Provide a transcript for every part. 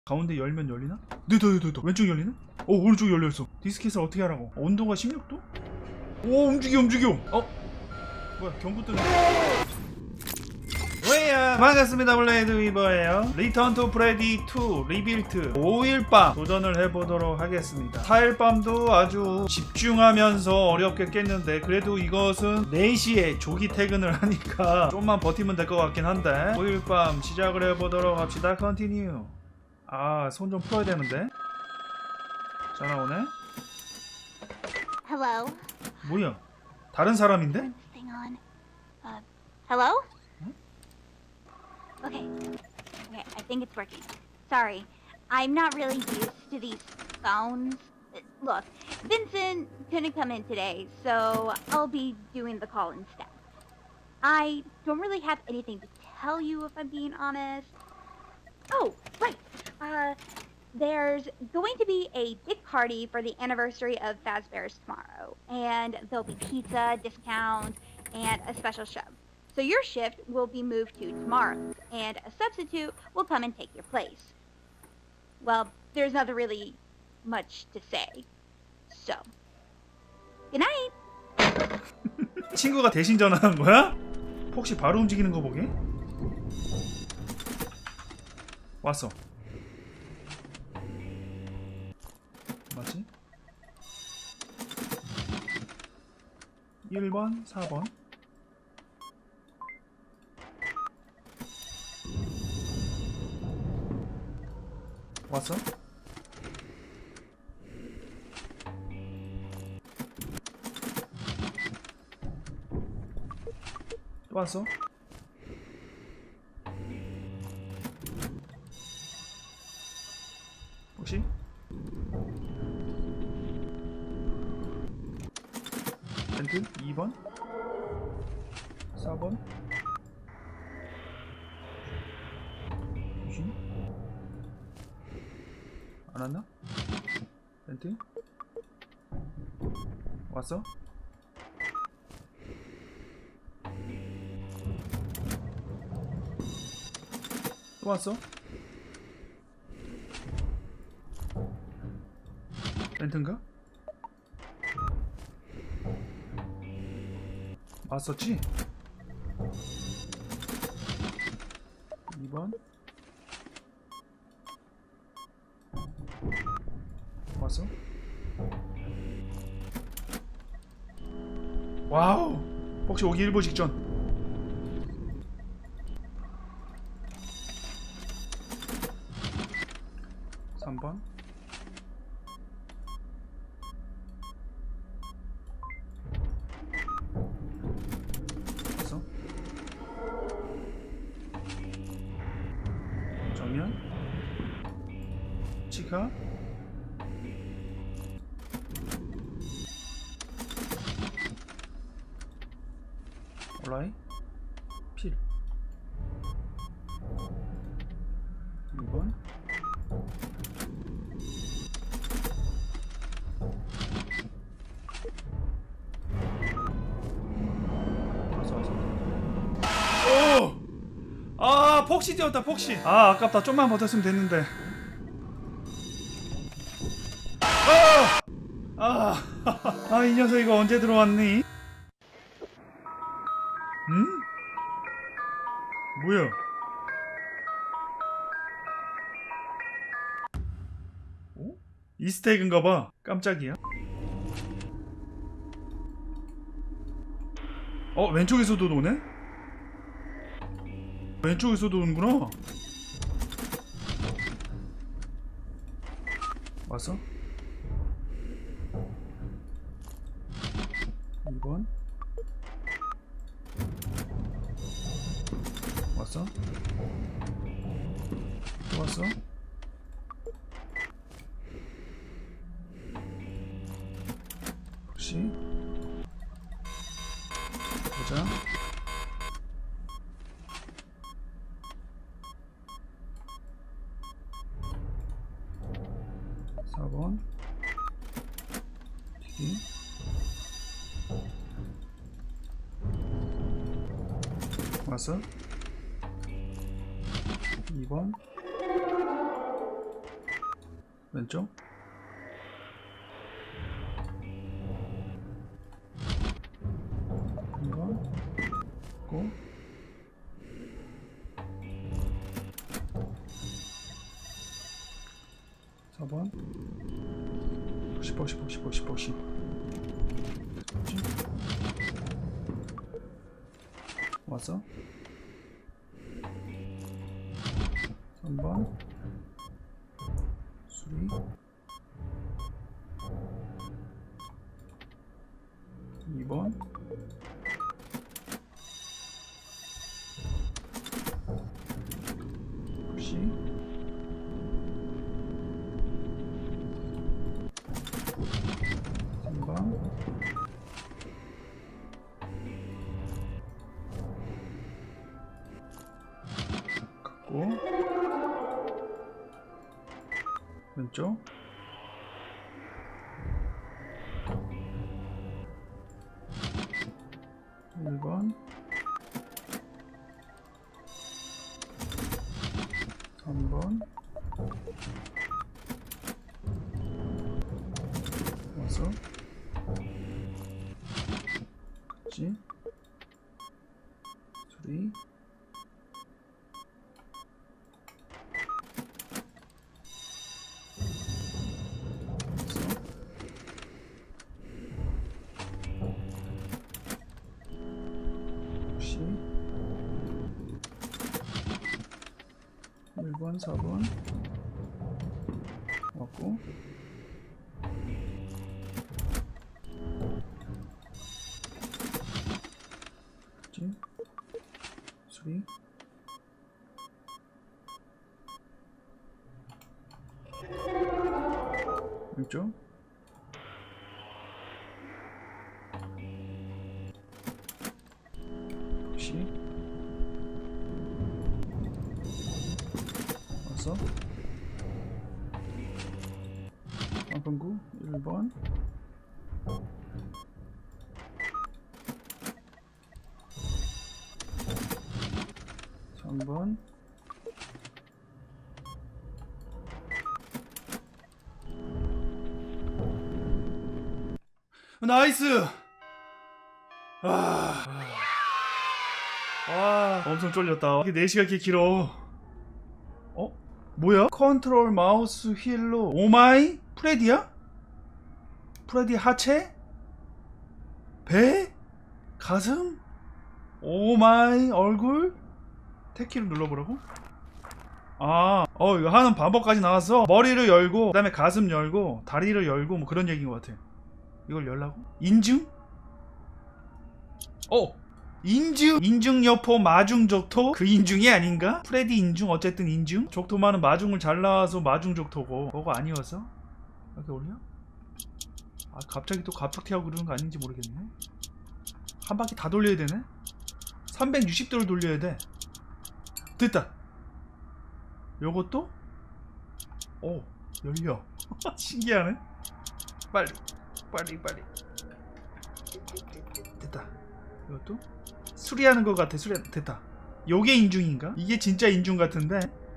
가운데 열면 열리나? 됐다. 왼쪽 열리나? 오른쪽 열려있어. 디스켓을 어떻게 하라고? 온도가 16도? 오, 움직여. 뭐야, 경고 뜨네. 왜야, 반갑습니다. 블레이드 위버예요. 리턴 투 프레디 2 리빌트 5일밤 도전을 해보도록 하겠습니다. 4일밤도 아주 집중하면서 어렵게 깼는데, 그래도 이것은 4시에 조기 퇴근을 하니까 좀만 버티면 될 것 같긴 한데, 5일밤 시작을 해보도록 합시다. 컨티뉴. 손 좀 풀어야 되는데. 전화 오네. Hello. 뭐야, 다른 사람인데? Hang on. Hello? Okay. I think it's working. Sorry. I'm not really used to these phones. Look, Vincent couldn't come in today, so I'll be doing the call instead. I don't really have anything to tell you, if I'm being honest. Oh, right. There's going to be a big party for the anniversary of Fazbear's tomorrow, and there'll be pizza, discounts, and a special show. So your shift will be moved to tomorrow, and a substitute will come and take your place. Well, there's not really much to say. So, good night! 친구가 대신 전화한 거야? 폭시 바로 움직이는 거 보게? 왔어. 맞지? 1번, 4번. 왔어? 또 왔어? 혹시? 벤트 2번 4번 혹시? 안 왔나? 벤트? 왔어? 또 왔어? 벤트인가? 왔었지? 2번 왔어? 와우! 혹시 오기 일보 직전. 3번 왔어? 정면 치카 올라이 필 2번 오! 폭시 뛰었다. 폭시. 아깝다. 좀만 버텼으면 됐는데. 이 녀석 이거 언제 들어왔니? 응? 뭐야? 이스테이크인가봐. 깜짝이야. 왼쪽에서도 오네? 왼쪽에서도 오는구나. 왔어? 2번 왔어? 또 왔어? 혹시 보자. 튀기 왔어? 2번 왼쪽. 이거 고. 4번 10. 왔어? 3번 수리 2번 푸시 3번 갖고 왼쪽 1번 3번 와서 그치 소리 와서 1번 4번 왔고 그치 수리 왼쪽 혹시 왔어 왕pen구 1번 3번 나이스. 엄청 쫄렸다. 이게 4시가 이렇게 길어. 어? 뭐야? 컨트롤 마우스 휠로 오마이? 프레디야? 프레디 하체? 배? 가슴? 오마이 얼굴? 태키를 눌러보라고? 이거 하는 방법까지 나왔어. 머리를 열고 그 다음에 가슴 열고 다리를 열고 뭐 그런 얘기인 것 같아. 이걸 열라고? 인중? 인중 여포 마중 족토? 그 인중이 아닌가? 프레디 인중 어쨌든 인중? 족토마는 마중을 잘 나와서 마중 족토고 그거 아니어서? 이렇게 올려? 갑자기 또 갑툭튀하고 그러는 거 아닌지 모르겠네. 한 바퀴 다 돌려야 되네? 360도를 돌려야 돼. 됐다. 요것도? 열려. 신기하네. 빨리 됐다. 이것도 수리하는 것 같아. 됐다. 요게 인중인가? 이게 진짜 인중 같은데.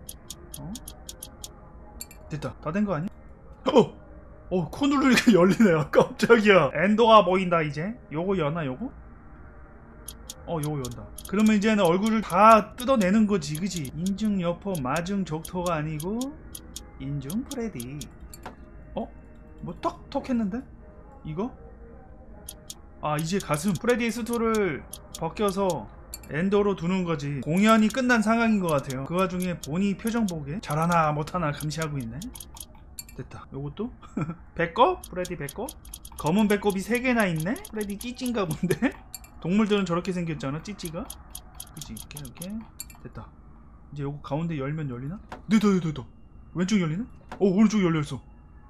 됐다. 다 된 거 아니야? 코 누르니까 열리네요. 깜짝이야. 엔도가 보인다 이제. 요거 여나 요거? 요거 연다. 그러면 이제는 얼굴을 다 뜯어내는 거지, 그지? 인중 여포 마중 족토가 아니고 인중 프레디. 뭐 톡 했는데? 이거? 이제 가슴. 프레디의 수트를 벗겨서 엔더로 두는 거지. 공연이 끝난 상황인 것 같아요. 그 와중에 보니 표정 보게 잘하나 못하나 감시하고 있네. 됐다. 요것도? 배꼽? 프레디 배꼽? 검은 배꼽이 3개나 있네? 프레디 찌찌인가 본데? 동물들은 저렇게 생겼잖아, 찌찌가. 그치? 이렇게 됐다. 이제 요거 가운데 열면 열리나? 됐다. 왼쪽 열리네? 오른쪽 열렸어.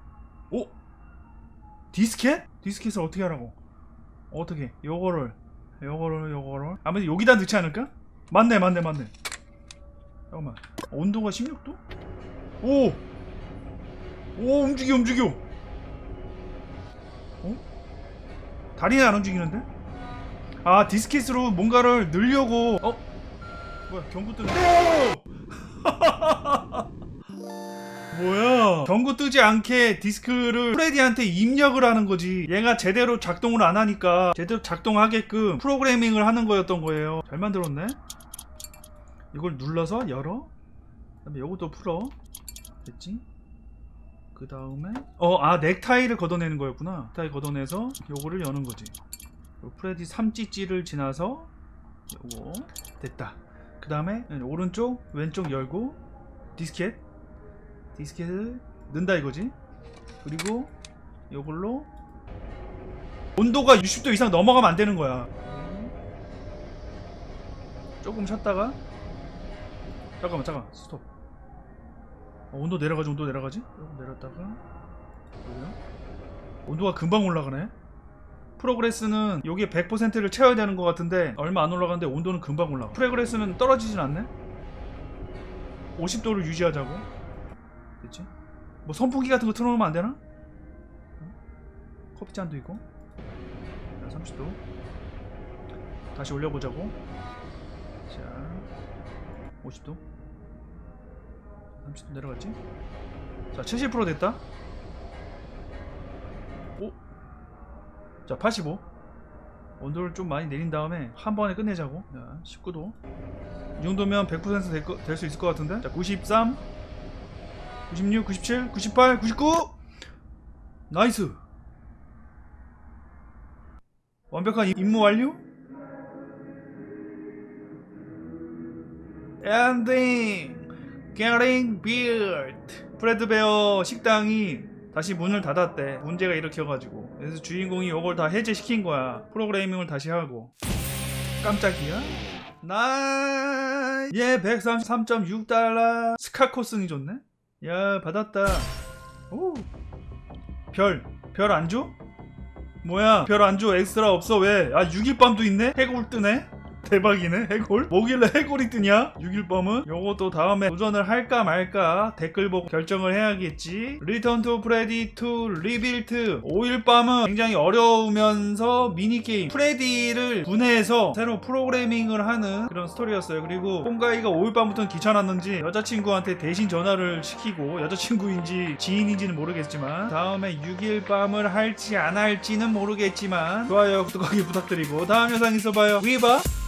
디스켓? 디스켓을 어떻게 하라고? 어떻게? 요거를 아무튼 여기다 넣지 않을까? 맞네. 잠깐만. 온도가 16도? 오 움직여. 다리는 안 움직이는데? 디스켓으로 뭔가를 넣으려고. 뭐야, 경고 뜨네. 뭐야? 경고 뜨지 않게 디스크를 프레디한테 입력을 하는 거지. 얘가 제대로 작동을 안 하니까 제대로 작동하게끔 프로그래밍을 하는 거였던 거예요. 잘 만들었네. 이걸 눌러서 열어. 그다음에 요것도 풀어. 됐지? 그 다음에 넥타이를 걷어내는 거였구나. 넥타이 걷어내서 요거를 여는 거지. 프레디 3찌찌를 지나서 요거 됐다. 그 다음에 오른쪽 왼쪽 열고 디스켓을 넣는다 이거지. 그리고 요걸로 온도가 60도 이상 넘어가면 안 되는 거야. 조금 쉬었다가 잠깐 스톱. 온도 내려가지. 조금 내렸다가 여기요. 온도가 금방 올라가네. 프로그레스는 요게 100%를 채워야 되는 것 같은데 얼마 안 올라가는데 온도는 금방 올라가. 프로그레스는 떨어지진 않네. 50도를 유지하자고. 됐지? 뭐 선풍기 같은 거 틀어놓으면 안 되나? 커피잔도 있고. 30도. 다시 올려보자고. 자, 50도. 30도 내려갔지? 자, 70% 됐다. 오. 자, 85. 온도를 좀 많이 내린 다음에 한 번에 끝내자고. 자, 19도. 이 정도면 100% 될 수 있을 것 같은데. 자, 93, 96, 97, 98, 99. 나이스. 완벽한 임무 완료. 엔딩. Getting built. 프레드베어 식당이 다시 문을 닫았대. 문제가 일으켜가지고. 그래서 주인공이 이걸 다 해제시킨 거야. 프로그래밍을 다시 하고. 깜짝이야. 나이스. 예, 133.6달러. 스카코슨이 줬네. 야, 받았다. 오. 별 안 줘? 뭐야, 별 안 줘. 엑스트라 없어. 왜? 6일밤도 있네? 해골 뜨네? 대박이네. 해골? 뭐길래 해골이 뜨냐? 6일밤은? 요것도 다음에 도전을 할까 말까 댓글 보고 결정을 해야겠지. 리턴 투 프레디 2 리빌트. 5일밤은 굉장히 어려우면서 미니게임 프레디를 분해해서 새로 프로그래밍을 하는 그런 스토리였어요. 그리고 뽕가이가 5일밤부터는 귀찮았는지 여자친구한테 대신 전화를 시키고, 여자친구인지 지인인지는 모르겠지만 다음에 6일밤을 할지 안 할지는 모르겠지만 좋아요 구독하기 부탁드리고 다음 영상에서 봐요. 위바.